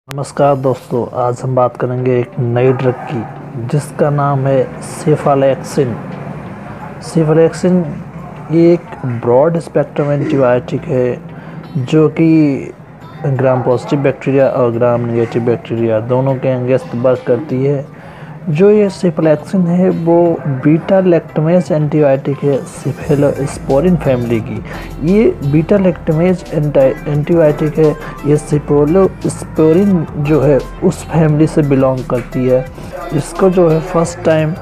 नमस्कार दोस्तों, आज हम बात करेंगे एक नई ड्रग की जिसका नाम है सेफालेक्सिन। सेफालेक्सिन ये एक ब्रॉड स्पेक्ट्रम एंटीबायोटिक है जो कि ग्राम पॉजिटिव बैक्टीरिया और ग्राम नेगेटिव बैक्टीरिया दोनों के अगेंस्ट वर्क करती है। जो ये सेफालेक्सिन है वो बीटा लैक्टमेज एंटीबायोटिक है सेफेलोस्पोरिन फैमिली की। ये बीटा लैक्टमेज एंटीबायोटिक है। ये सेफेलोस्पोरिन जो है उस फैमिली से बिलोंग करती है। इसको जो है फर्स्ट टाइम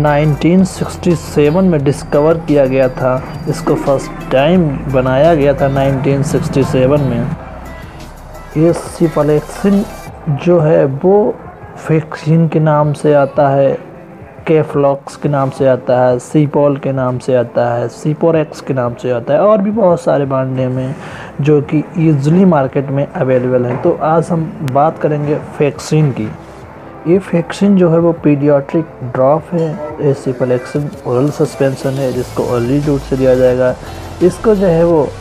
1967 में डिस्कवर किया गया था। इसको फर्स्ट टाइम बनाया गया था 1967 में। ये सेफालेक्सिन जो है वो फैक्सिन के नाम से आता है, केफ्लॉक्स के नाम से आता है, सीपॉल के नाम से आता है, सीपोरेक्स के नाम से आता है और भी बहुत सारे ब्रांड नेम हैं जो कि ईजिली मार्केट में अवेलेबल हैं। तो आज हम बात करेंगे फैक्सिन की। ये फैक्सिन जो है वो पीडियाट्रिक ड्रॉप है। ये सेफालेक्सिन ओरल सस्पेंशन है जिसको अर्ली रूट से दिया जाएगा। इसको जो है वो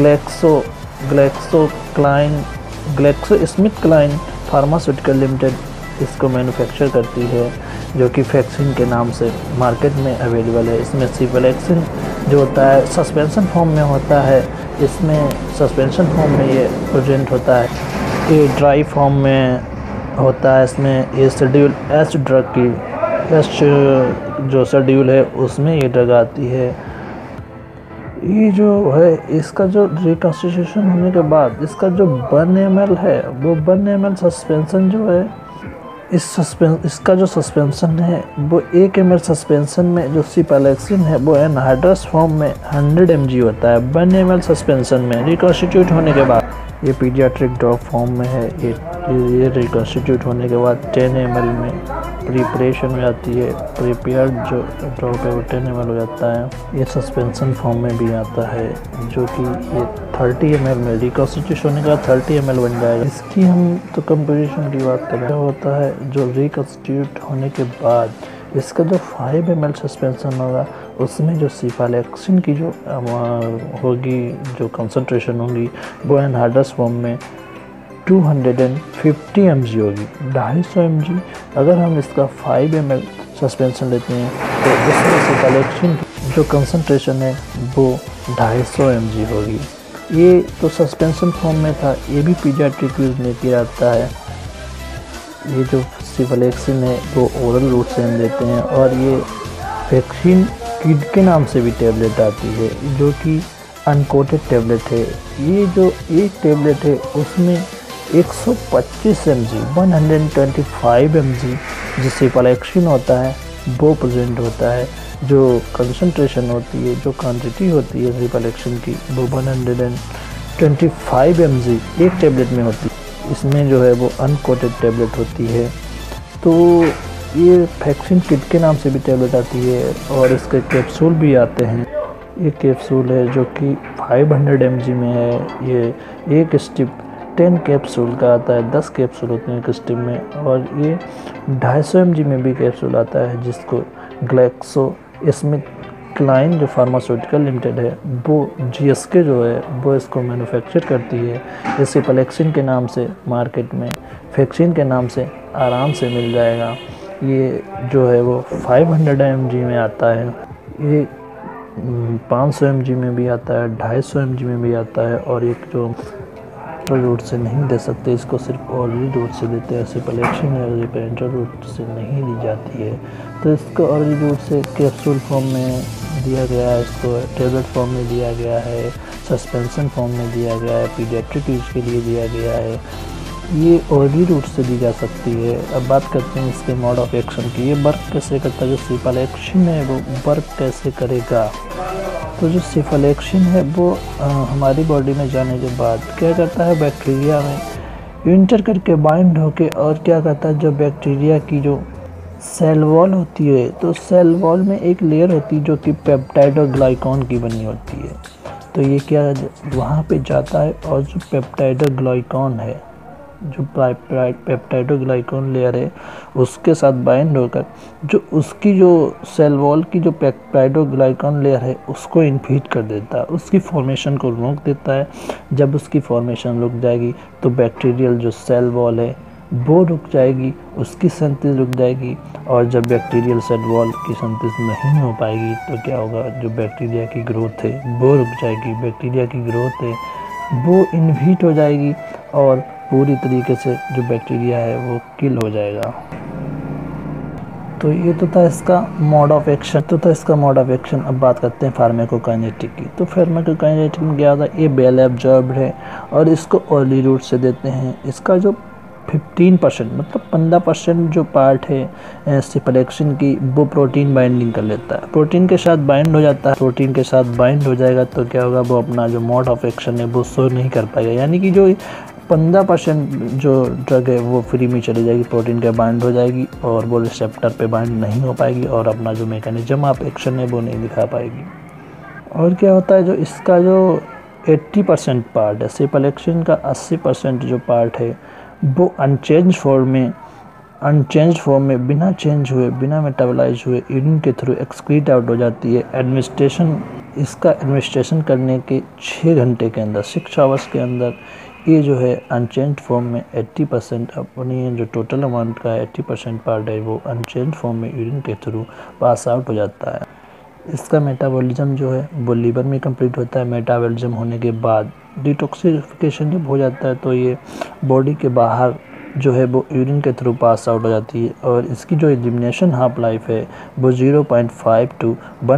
ग्लैक्सोस्मिथक्लाइन फार्मास्यूटिकल लिमिटेड इसको मैन्युफैक्चर करती है जो कि फैक्सिन के नाम से मार्केट में अवेलेबल है। इसमें सेफालेक्सिन जो होता है सस्पेंशन फॉर्म में होता है। इसमें सस्पेंशन फॉर्म में ये प्रेजेंट होता है। ये ड्राई फॉर्म में होता है। इसमें ये शेड्यूल एच ड्रग की एच जो शेड्यूल है उसमें ये ड्रग आती है। ये जो है इसका जो रिकॉन्स्टिट्यूशन होने के बाद इसका जो 1 ml है वो 1 ml सस्पेंशन जो है इसका जो सस्पेंशन है वो 1 ml सस्पेंशन में जो सेफालेक्सिन है वो एनहाइड्रस फॉर्म में 100 mg होता है 1 ml सस्पेंशन में रिकॉन्स्टिट्यूट होने के बाद। ये पीडियाट्रिक ड्रॉप फॉर्म में है। ये रिकॉन्स्टिट्यूट होने के बाद 10 ml में प्रिपरेशन हो जाती है। प्रिपेयर्ड जो ड्रॉप है वो 10 ml हो जाता है। ये सस्पेंशन फॉर्म में भी आता है जो कि ये 30 ml में रिकॉन्स्टिट्यूशन होने के बाद 30 ml बन जाएगा। इसकी हम तो कंपोजिशन की बात करें होता है जो रिकॉन्स्टिट्यूट होने के बाद इसका जो 5 ml सस्पेंशन होगा उसमें जो सेफालेक्सिन की जो होगी जो कंसंट्रेशन होगी वो एनहाइड्रस फॉर्म में 250 mg होगी, 250 mg। अगर हम इसका 5 ml सस्पेंशन लेते हैं तो इसमें सेफालेक्सिन की जो कंसंट्रेशन है वो 250 mg होगी। ये तो सस्पेंशन फॉर्म में था। ये भी पीडियाट्रिक यूज में किया जाता है। ये जो सेफालेक्सिन है वो ओरल रूट से हम लेते हैं और ये फैक्सिन किड के नाम से भी टैबलेट आती है जो कि अनकोटेड टैबलेट है। ये जो एक टैबलेट है उसमें 125 mg 125 mg जो सेफालेक्सिन होता है वो प्रेजेंट होता है। जो कंसंट्रेशन होती है जो क्वांटिटी होती है सेफालेक्सिन की वो 125 mg एक टैबलेट में होती है। इसमें जो है वो अनकोटेड टैबलेट होती है। तो ये फैक्सिन किट के नाम से भी टैबलेट आती है और इसके कैप्सूल भी आते हैं। ये कैप्सूल है जो कि 500 mg में है। ये एक स्टिप 10 कैप्सूल का आता है, 10 कैप्सूल होते हैं एक स्टिप में। और ये 250 mg में भी कैप्सूल आता है जिसको ग्लैक्सोस्मिथक्लाइन जो फार्मास्यूटिकल लिमिटेड है वो GSK जो है वो इसको मैन्युफैक्चर करती है। ये सेफालेक्सिन के नाम से मार्केट में फैक्सिन के नाम से आराम से मिल जाएगा। ये जो है वो 500 mg में आता है। ये 500 mg में भी आता है, 250 mg में भी आता है। और एक जो रूट से नहीं दे सकते इसको सिर्फ ऑर्ली रूट से देते हैं। सेफालेक्सिन पेरेंटल रूट से नहीं दी जाती है तो इसको ऑर्ली रूट से कैप्सूल फॉर्म में दिया गया है, इसको टैबलेट फॉर्म में दिया गया है, सस्पेंशन फॉर्म में दिया गया है, पीडियाट्रिक यूज के लिए दिया गया है। ये ऑर्ली रूट से दी जा सकती है। अब बात करते हैं इसके मोड ऑफ एक्शन की। ये वर्क कैसे करता है, जो सेफालेक्सिन है वो वर्क कैसे करेगा। तो जो सेफालेक्सिन है वो हमारी बॉडी में जाने के बाद क्या करता है, बैक्टीरिया में इंटर करके बाइंड होके और क्या करता है, जो बैक्टीरिया की जो सेल वॉल होती है तो सेल वॉल में एक लेयर होती है जो कि पेप्टाइड और ग्लाइकॉन की बनी होती है। तो ये क्या वहाँ पे जाता है और जो पेप्टाइड और ग्लाइकॉन है, जो पेप्टाइडोग्लाइकॉन लेयर है उसके साथ बाइंड होकर जो उसकी जो सेल वॉल की जो पेप्टाइडोग्लाइकॉन लेयर है उसको इन्फीड कर देता है, उसकी फॉर्मेशन को रोक देता है। जब उसकी फॉर्मेशन रुक जाएगी तो बैक्टीरियल जो सेल वॉल है वो रुक जाएगी, उसकी सिंथेसिस रुक जाएगी। और जब बैक्टीरियल सेल वॉल की सिंथेसिस नहीं हो पाएगी तो क्या होगा, जो बैक्टीरिया की ग्रोथ है वो रुक जाएगी। बैक्टीरिया की ग्रोथ है वो इनहिबिट हो जाएगी और पूरी तरीके से जो बैक्टीरिया है वो किल हो जाएगा। तो ये तो था इसका मोड ऑफ एक्शन। अब बात करते हैं फार्माकोकाइनेटिक की। तो फार्माकोकाइनेटिक में क्या होता है, ये वेल एब्जॉर्ब्ड है और इसको अर्ली रूट से देते हैं। इसका जो 15% मतलब 15% जो पार्ट है सिपलेक्सिन की, वो प्रोटीन बाइंडिंग कर लेता है, प्रोटीन के साथ बाइंड हो जाता है। प्रोटीन के साथ बाइंड हो जाएगा तो क्या होगा, वो अपना जो मोड ऑफ एक्शन है वो शो नहीं कर पाएगा। यानी कि जो 15% जो ड्रग है वो फ्री में चली जाएगी, प्रोटीन के बाइंड हो जाएगी और वो रिसेप्टर पे बाइंड नहीं हो पाएगी और अपना जो मैकेनिज्म ऑफ एक्शन है वो नहीं दिखा पाएगी। और क्या होता है, जो इसका जो 80% पार्ट है, सिपलेक्सिन का 80% जो पार्ट है वो अनचेंज फॉर्म में बिना चेंज हुए, बिना मेटाबोलाइज हुए यूरिन के थ्रू एक्सक्रीट आउट हो जाती है। इसका एडमिनिस्ट्रेशन करने के 6 घंटे के अंदर, 6 आवर्स के अंदर ये जो है अनचेंज फॉर्म में 80% अपनी जो टोटल अमाउंट का 80% पार्ट है वो अनचेंज फॉर्म में यूरिन के थ्रू पास आउट हो जाता है। इसका मेटाबॉलिज्म जो है वो लीवर में कंप्लीट होता है। मेटाबॉलिज्म होने के बाद डिटॉक्सिफिकेशन जब हो जाता है तो ये बॉडी के बाहर जो है वो यूरिन के थ्रू पास आउट हो जाती है और इसकी जो एलिमिनेशन हाफ लाइफ है वो 0.5 to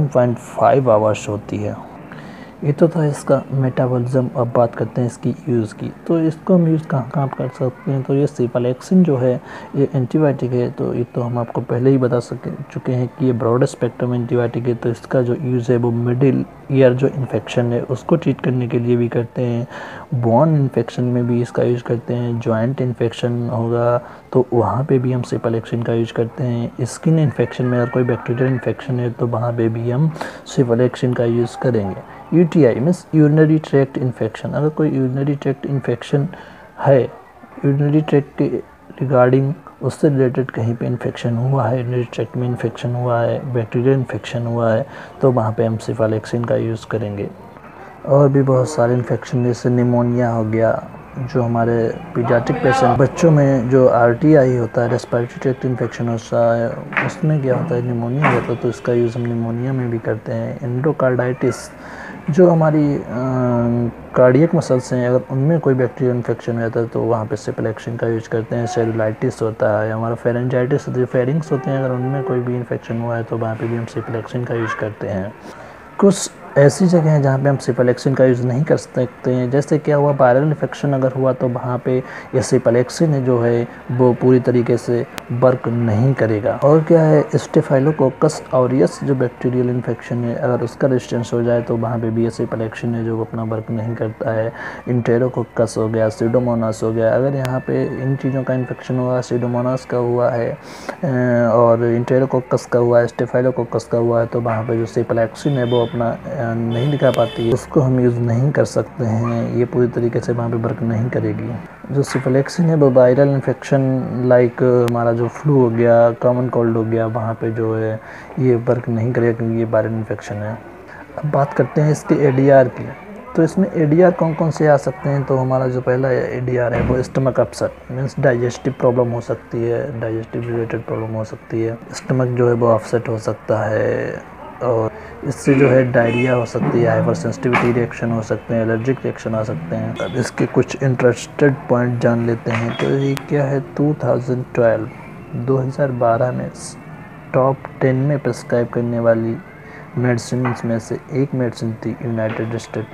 1.5 आवर्स होती है। ये तो था इसका मेटाबॉलिज्म। अब बात करते हैं इसकी यूज़ की। तो इसको हम यूज़ कहाँ कर सकते हैं, तो ये सिपलेक्सिन जो है ये एंटीबायोटिक है। तो ये तो हम आपको पहले ही बता चुके हैं कि ये ब्रॉड स्पेक्ट्रम एंटीबायोटिक है। तो इसका जो यूज़ है वो मिडिल ईयर जो इन्फेक्शन है उसको ट्रीट करने के लिए भी करते हैं, बोन इन्फेक्शन में भी इसका यूज़ करते हैं, जॉइंट इन्फेक्शन होगा तो वहाँ पे भी हम सिपलेक्सिन का यूज़ करते हैं। स्किन इन्फेक्शन में अगर कोई बैक्टीरियल इन्फेक्शन है तो वहाँ पे भी हम सिपलेक्सिन का यूज़ करेंगे। UTI means urinary tract infection, अगर कोई यूरिनरी ट्रैक्ट इन्फेक्शन है, यूरिनरी ट्रैक्ट के रिगार्डिंग उससे रिलेटेड कहीं पे इन्फेक्शन हुआ है, यूरिनरी ट्रैक्ट में इन्फेक्शन हुआ है, बैक्टीरियल इन्फेक्शन हुआ है तो वहाँ पे हम सिपलेक्सिन का यूज़ करेंगे। और भी बहुत सारे इन्फेक्शन जैसे निमोनिया हो गया, जो हमारे पीडियाट्रिक पेशेंट बच्चों में जो आरटीआई होता है, रेस्पिरेटरी ट्रैक्ट इन्फेक्शन होता है, उसमें क्या होता है निमोनिया होता है तो इसका यूज़ हम निमोनिया में भी करते हैं। एंडोकार्डाइटिस जो हमारी कार्डियक मसल्स हैं, अगर उनमें कोई बैक्टीरियल इन्फेक्शन हो जाता है तो वहाँ पे सिपलेक्सिन का यूज़ करते हैं। सेलुलाइटिस होता है, हमारा फेरेंजाइटिस जो फेरिंग्स होते हैं, अगर उनमें कोई भी इन्फेक्शन हुआ है तो वहाँ पे भी हम सिपलेक्सिन का यूज़ करते हैं। कुछ ऐसी जगह हैं जहाँ पे हम सिपलेक्सिन का यूज़ नहीं कर सकते हैं, जैसे क्या हुआ वायरल इन्फेक्शन अगर हुआ तो वहाँ पे ये सिपलेक्सिन जो है वो पूरी तरीके से वर्क नहीं करेगा। और क्या है, स्टेफाइलोकोकस ऑरियस जो बैक्टीरियल इन्फेक्शन है अगर उसका रेजिस्टेंस हो जाए तो वहाँ पे भी ये सिपलेक्सिन है जो अपना वर्क नहीं करता है। इंटेरोकोकस हो गया, सीडोमोनास हो गया, अगर यहाँ पे इन चीज़ों का इन्फेक्शन हुआ, सीडोमोनास का हुआ है और इंटेरोकोकस का हुआ है, स्टेफाइलोकोकस का हुआ है तो वहाँ पे जो सिपलेक्सिन है वो अपना नहीं दिखा पाती है, उसको हम यूज़ नहीं कर सकते हैं। ये पूरी तरीके से वहाँ पे वर्क नहीं करेगी। जो सिपलेक्सिन है वो वायरल इन्फेक्शन लाइक हमारा जो फ्लू हो गया, कॉमन कोल्ड हो गया, वहाँ पे जो है ये वर्क नहीं करेगा क्योंकि ये वायरल इन्फेक्शन है। अब बात करते हैं इसके एडीआर की। तो इसमें एडीआर कौन कौन से आ सकते हैं, तो हमारा जो पहला एडीआर है वो stomach upset means digestive problem हो सकती है, डाइजेस्टिव रिलेटेड प्रॉब्लम हो सकती है। स्टमक जो है वो अपसेट हो सकता है और इससे जो है डायरिया हो सकती है, हाइपर सेंसिटिविटी रिएक्शन हो सकते हैं, एलर्जिक रिएक्शन आ सकते हैं। अब इसके कुछ इंटरेस्टेड पॉइंट जान लेते हैं। तो ये क्या है, 2012 में टॉप 10 में प्रिस्क्राइब करने वाली मेडिसिन में से एक मेडिसिन थी यूनाइटेड स्टेट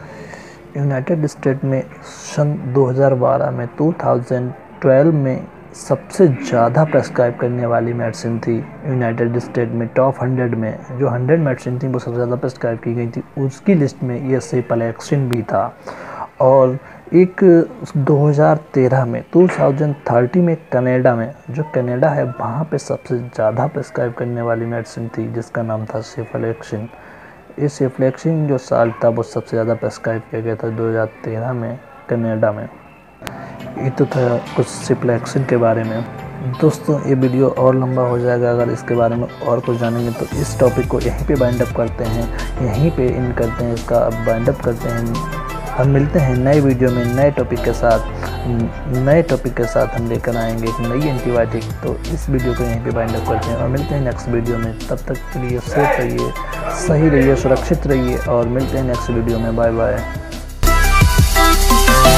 में सन 2012 में 2012 में सबसे ज़्यादा प्रेस्क्राइब करने वाली मेडिसिन थी यूनाइटेड स्टेट में। टॉप 100 में जो 100 मेडिसिन थी वो सबसे ज़्यादा प्रेस्क्राइब की गई थी, उसकी लिस्ट में ये सिपलेक्सिन भी था। और एक 2013 में 2030 में कनाडा में, जो कनाडा है वहाँ पे सबसे ज़्यादा प्रेस्क्राइब करने वाली मेडिसिन थी जिसका नाम था सिपलेक्सिन। ये सिपलेक्सिन जो साल था वो सबसे ज़्यादा प्रेस्क्राइब किया गया था 2013 में कनाडा में। ये तो था कुछ सिपलेक्सिन के बारे में। दोस्तों ये वीडियो और लंबा हो जाएगा, अगर इसके बारे में और कुछ जानेंगे तो इस टॉपिक को यहीं पे बाइंड अप करते हैं, यहीं पे इन करते हैं, इसका बाइंड अप करते हैं। हम मिलते हैं नए वीडियो में नए टॉपिक के साथ हम लेकर आएंगे एक नई एंटीबायोटिक। तो इस वीडियो को यहीं पे बाइंड अप करते हैं और मिलते हैं नेक्स्ट वीडियो में। तब तक के लिए सेफ रहिए, सही रहिए, सुरक्षित रहिए और मिलते हैं नेक्स्ट वीडियो में। Bye bye.